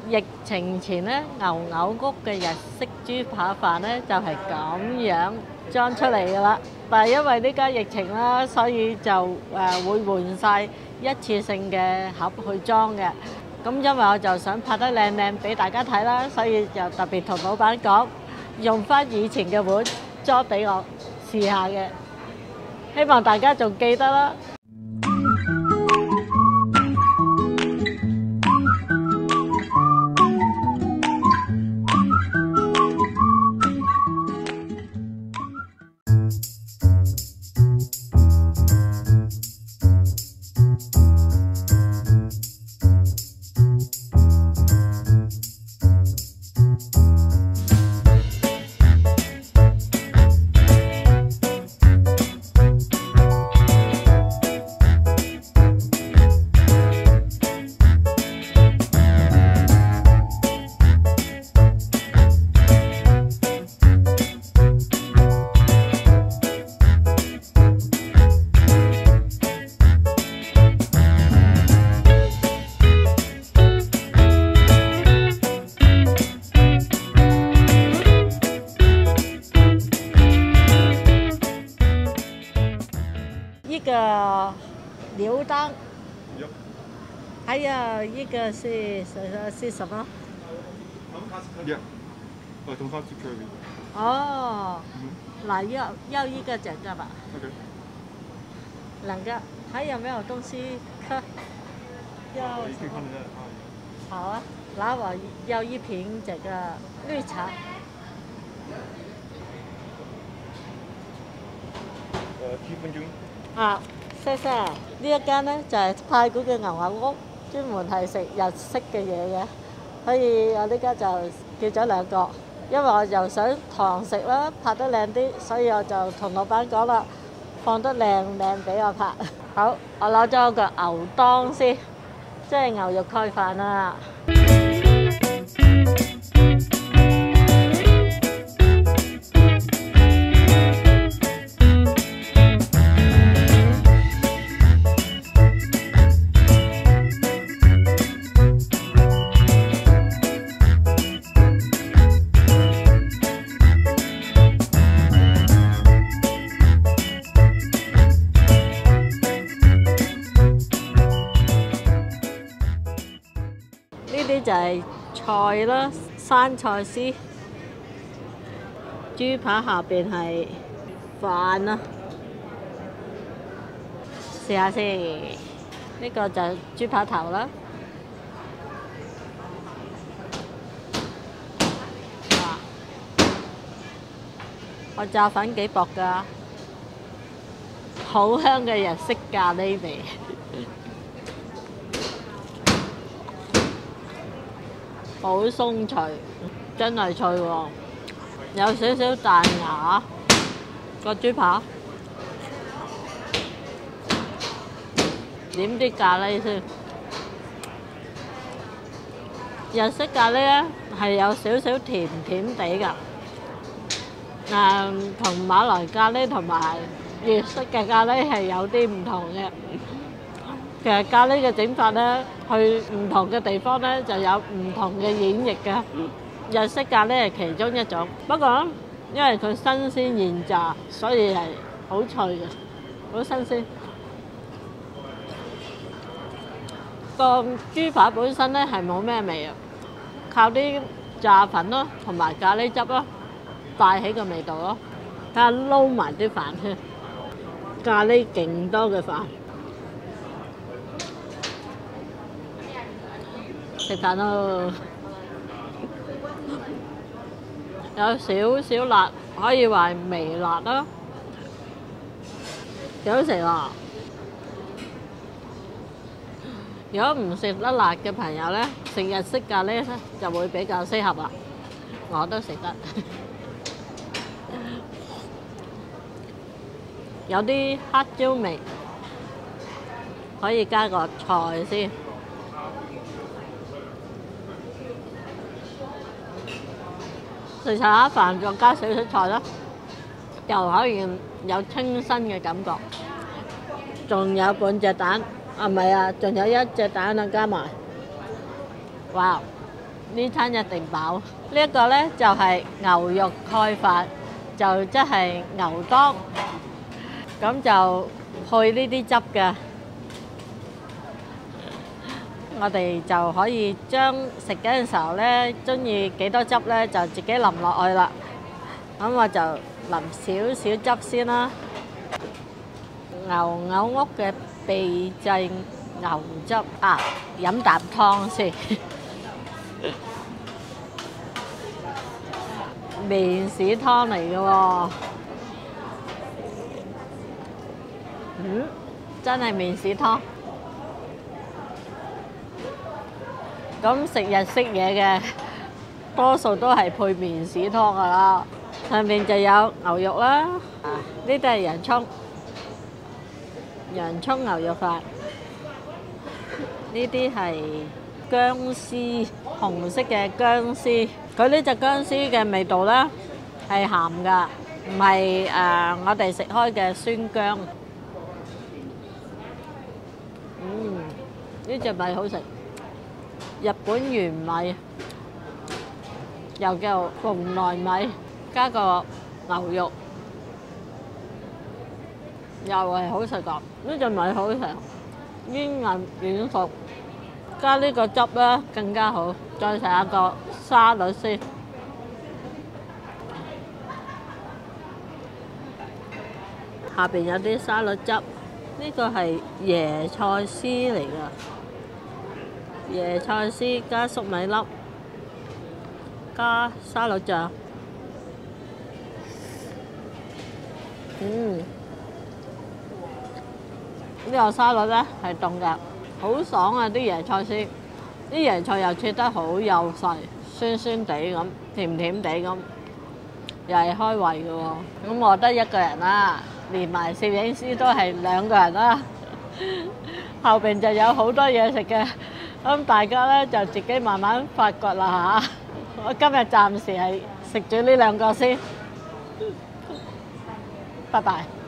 疫情前咧，牛牛屋嘅日式豬扒飯咧就係咁樣裝出嚟噶啦。但係因為呢家疫情啦，所以就會換晒一次性嘅盒去裝嘅。咁因為我就想拍得靚靚俾大家睇啦，所以就特別同老闆講，用翻以前嘅碗裝俾我試下嘅。希望大家仲記得啦。一个牛蛋，还有一个是什么？ 东方 curry。 哦，那要一个整个吧。 OK。 两个，还有没有东西喝？要你可以看得到。 好啊，那我要一瓶这个绿茶。 7分鐘。 啊，謝謝。呢一間呢就係太古嘅牛牛屋，專門係食日式嘅嘢嘅，所以我呢家就叫咗兩個，因為我又想堂食啦，拍得靚啲，所以我就同老闆講啦，放得靚靚俾我拍。好，我攞咗個牛當先，即係牛肉蓋飯啊。呢啲就係菜啦，生菜絲，豬扒下邊係飯啦，試下先。呢個就豬扒頭啦，哇！我炸粉幾薄㗎，好香嘅日式咖喱味。好鬆脆，真係脆喎，有少少彈牙個豬扒。點啲咖喱先，日式咖喱咧係有少少甜甜地㗎，同馬來咖喱同埋粵式嘅咖喱係有啲唔同嘅。其實咖喱嘅整法咧，去唔同嘅地方咧就有唔同嘅演繹嘅。日式咖喱係其中一種，不過咧，因為佢新鮮現炸，所以係好脆嘅，好新鮮。個豬扒本身咧係冇咩味啊，靠啲炸粉咯，同埋咖喱汁咯，帶起個味道咯。睇下撈埋啲飯先，咖喱勁多嘅飯。食飯咯，有少少辣，可以話微辣啦，幾好食啊！如果唔食得辣嘅朋友咧，食日式咖喱咧就會比較適合啦。我都食得，有啲黑椒味，可以加個菜先。食下飯再加少少菜啦，又可以有清新嘅感覺。仲有半隻蛋，啊唔係啊，仲有一隻蛋啊加埋。哇！ 呢餐一定飽。呢一個呢，就係牛肉蓋飯，就即係牛當，咁就配呢啲汁嘅。我哋就可以將食緊嘅時候呢，中意幾多汁呢，就自己淋落去啦。咁我就淋少少汁先啦。牛牛屋嘅秘製牛汁啊，飲啖湯先。麵豉湯嚟嘅喎，真係麵豉湯。咁食日式嘢嘅，多數都係配麵豉湯㗎啦。上面就有牛肉啦，呢啲係洋葱牛肉飯。呢啲係薑絲，紅色嘅薑絲。佢呢隻薑絲嘅味道咧係鹹㗎，唔係我哋食開嘅酸薑。呢隻米好食，日本原米，又叫鳳來米，加個牛肉，又係好食㗎。呢隻米好食，煙韌軟熟，加呢個汁咧更加好。再食一個沙律先，下邊有啲沙律汁，呢個係椰菜絲嚟㗎，椰菜絲加粟米粒，加沙律醬。呢個沙律咧係凍嘅，好爽啊！啲椰菜絲。啲椰菜又切得好幼細，酸酸地咁，甜甜地咁，又係開胃嘅喎。咁我得一個人啦，連埋攝影師都係2個人啦。後邊就有好多嘢食嘅，咁大家咧就自己慢慢發掘啦嚇。我今日暫時係食咗呢2個先，拜拜。